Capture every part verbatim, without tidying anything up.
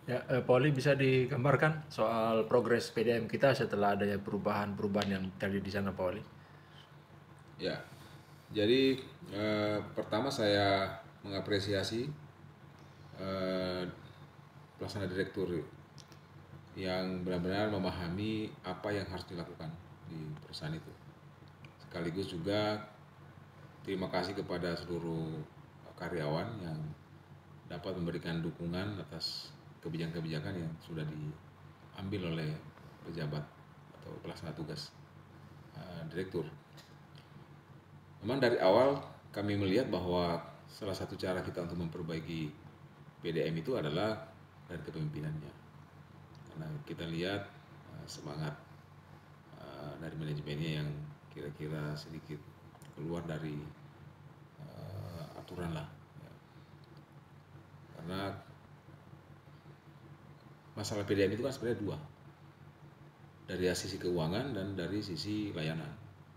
Ya, eh, Pauli bisa digambarkan soal progres P D M kita setelah adanya perubahan-perubahan yang terjadi di sana, Pauli? Ya, jadi eh, pertama saya mengapresiasi eh, pelaksana direktur yang benar-benar memahami apa yang harus dilakukan di perusahaan itu. Sekaligus juga terima kasih kepada seluruh karyawan yang dapat memberikan dukungan atas kebijakan-kebijakan yang sudah diambil oleh pejabat atau pelaksana tugas eh, direktur. Memang dari awal kami melihat bahwa salah satu cara kita untuk memperbaiki P D M itu adalah dari kepemimpinannya. Karena kita lihat eh, semangat eh, dari manajemennya yang kira-kira sedikit keluar dari eh, aturan lah. Ya. Karena masalah P D M itu kan sebenarnya dua, dari sisi keuangan dan dari sisi layanan.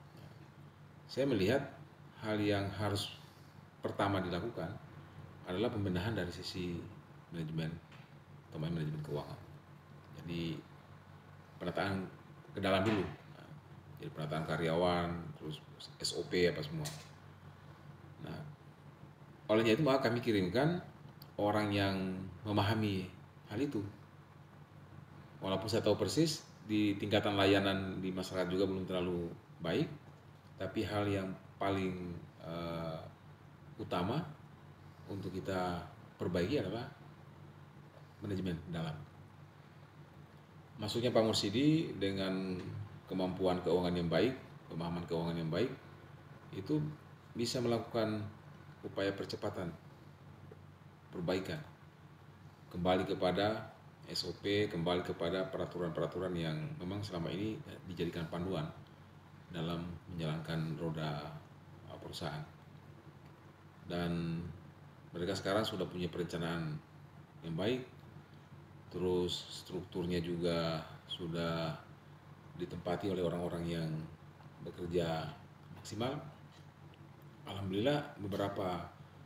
Saya melihat hal yang harus pertama dilakukan adalah pembenahan dari sisi manajemen, terutama manajemen keuangan. Jadi penataan ke dalam dulu. Nah, jadi penataan karyawan, terus S O P apa semua. Nah, olehnya itu maka kami kirimkan orang yang memahami hal itu. Walaupun saya tahu persis di tingkatan layanan di masyarakat juga belum terlalu baik, tapi hal yang paling uh, utama untuk kita perbaiki adalah manajemen dalam. Masuknya Pak Mursidi dengan kemampuan keuangan yang baik, pemahaman keuangan yang baik, itu bisa melakukan upaya percepatan perbaikan, kembali kepada S O P, kembali kepada peraturan-peraturan yang memang selama ini dijadikan panduan dalam menjalankan roda perusahaan. Dan mereka sekarang sudah punya perencanaan yang baik, terus strukturnya juga sudah ditempati oleh orang-orang yang bekerja maksimal. Alhamdulillah beberapa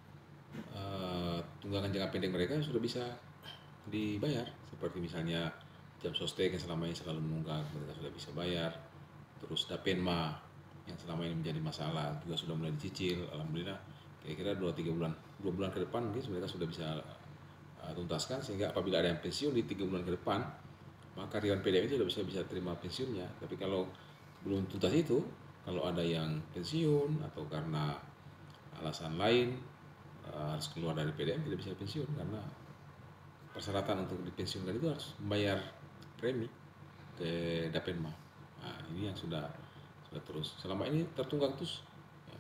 uh, tunggakan jangka pendek mereka sudah bisa dibayar, seperti misalnya jam sostek yang selama ini selalu menunggak mereka sudah bisa bayar, terus dapenma yang selama ini menjadi masalah juga sudah mulai dicicil. Alhamdulillah kira-kira dua tiga bulan dua bulan ke depan mungkin mereka sudah bisa uh, tuntaskan, sehingga apabila ada yang pensiun di tiga bulan ke depan maka karyawan P D M itu sudah bisa bisa terima pensiunnya. Tapi kalau belum tuntas itu, kalau ada yang pensiun atau karena alasan lain uh, harus keluar dari P D M, tidak bisa pensiun karena persyaratan untuk dipensiunkan itu harus membayar premi ke Dapenma. Nah, ini yang sudah sudah terus selama ini tertunggak terus. Ya.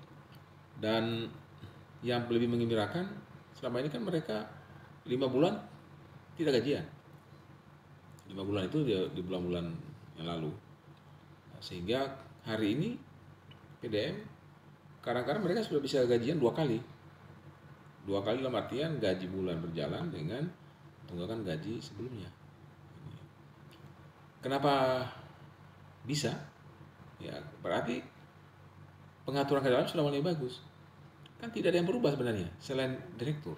Dan yang lebih mengembirakan, selama ini kan mereka lima bulan tidak gajian. Lima bulan itu di, di bulan-bulan yang lalu. Nah, sehingga hari ini P D M kadang-kadang mereka sudah bisa gajian dua kali. Dua kali dalam artian gaji bulan berjalan dengan tunggakan gaji sebelumnya. Kenapa bisa? Ya berarti pengaturan ke dalam sudah mulai bagus. Kan tidak ada yang berubah sebenarnya selain direktur.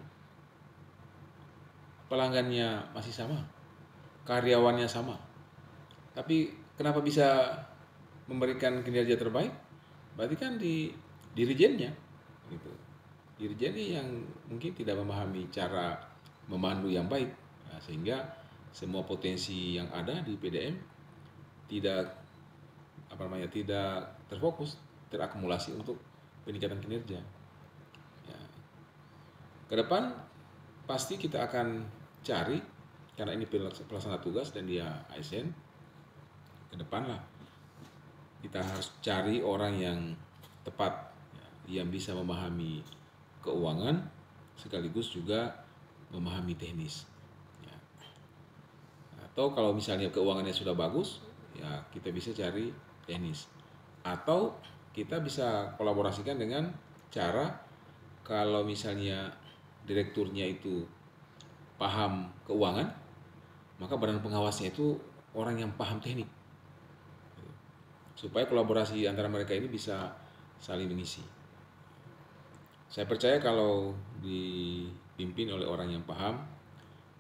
Pelanggannya masih sama, karyawannya sama. Tapi kenapa bisa memberikan kinerja terbaik? Berarti kan di dirijennya gitu. Dirijennya yang mungkin tidak memahami cara memandu yang baik. Nah, sehingga semua potensi yang ada di P D M tidak apa namanya tidak terfokus, terakumulasi untuk peningkatan kinerja. Ya. Ke depan pasti kita akan cari, karena ini pelaksana tugas dan dia A S N, ke depan lah kita harus cari orang yang tepat, ya, yang bisa memahami keuangan sekaligus juga memahami teknis. Ya. Atau kalau misalnya keuangannya sudah bagus, ya kita bisa cari teknis. Atau kita bisa kolaborasikan dengan cara, kalau misalnya direkturnya itu paham keuangan, maka badan pengawasnya itu orang yang paham teknik, supaya kolaborasi antara mereka ini bisa saling mengisi. Saya percaya kalau dipimpin oleh orang yang paham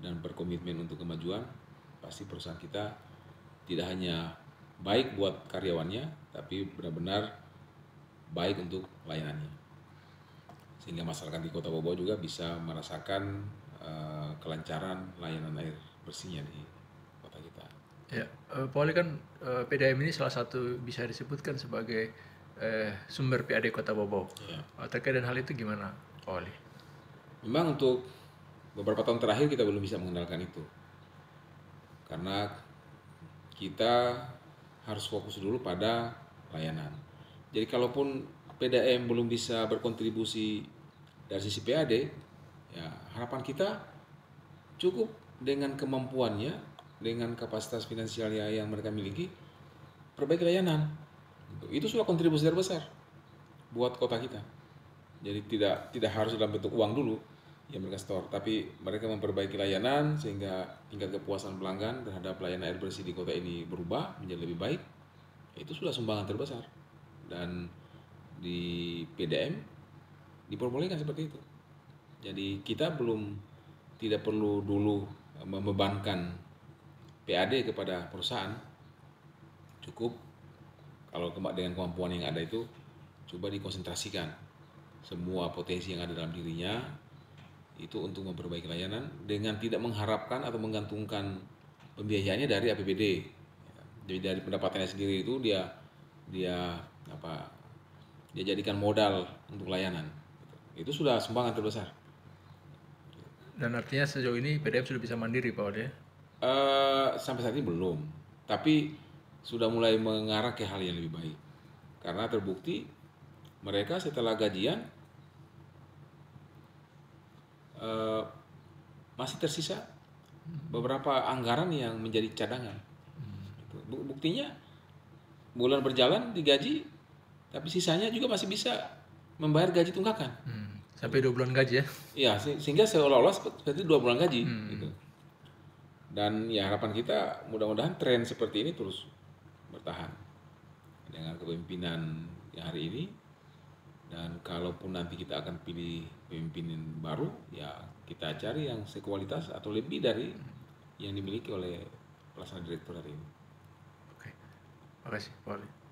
dan berkomitmen untuk kemajuan, pasti perusahaan kita tidak hanya baik buat karyawannya, tapi benar-benar baik untuk layanannya. Sehingga masyarakat di Kota Bau juga bisa merasakan uh, kelancaran layanan air bersihnya di kota kita. Ya, eh, Pak Wali kan eh, P D A M ini salah satu bisa disebutkan sebagai eh, sumber P A D Kota Bau. Ya. Eh, terkait dengan hal itu gimana, Pak Wali? Memang untuk beberapa tahun terakhir kita belum bisa mengandalkan itu. Karena kita harus fokus dulu pada layanan. Jadi kalaupun P D A M belum bisa berkontribusi dari sisi P A D, ya harapan kita cukup dengan kemampuannya, dengan kapasitas finansialnya yang mereka miliki, perbaiki layanan. Itu sudah kontribusi terbesar buat kota kita. Jadi tidak tidak harus dalam bentuk uang dulu yang mereka store, tapi mereka memperbaiki layanan sehingga tingkat kepuasan pelanggan terhadap layanan air bersih di kota ini berubah menjadi lebih baik. Itu sudah sumbangan terbesar. Dan di P D A M diperbolehkan seperti itu. Jadi kita belum tidak perlu dulu membebankan P A D kepada perusahaan. Cukup kalau dengan kemampuan yang ada itu coba dikonsentrasikan semua potensi yang ada dalam dirinya itu untuk memperbaiki layanan dengan tidak mengharapkan atau menggantungkan pembiayaannya dari A P B D. Jadi dari pendapatannya sendiri itu dia dia apa dia jadikan modal untuk layanan. Itu sudah sumbangan terbesar. Dan artinya sejauh ini P D A M sudah bisa mandiri, Pak Wali? Uh, sampai saat ini belum, tapi sudah mulai mengarah ke hal yang lebih baik. Karena terbukti mereka setelah gajian uh, masih tersisa beberapa anggaran yang menjadi cadangan. Hmm. Buktinya bulan berjalan digaji, tapi sisanya juga masih bisa membayar gaji tunggakan. Hmm. Sampai dua bulan gaji ya? Iya, sehingga seolah-olah seperti dua bulan gaji. Hmm. Gitu. Dan ya harapan kita mudah-mudahan tren seperti ini terus bertahan dengan kepemimpinan yang hari ini. Dan kalaupun nanti kita akan pilih pemimpin baru, ya kita cari yang sekualitas atau lebih dari yang dimiliki oleh pelaksana direktur hari ini. Oke, makasih Pak Wali.